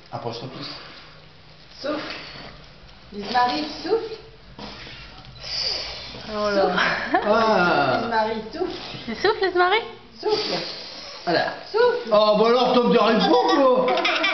Approche-toi plus. Souffle. Lise-Marie, souffle. Oh là. Ah. Lise-Marie, souffle. Tu souffles, Lise-Marie? Souffle. Voilà. Souffle. Oh, bah alors, Tom, t'arrives pas, quoi.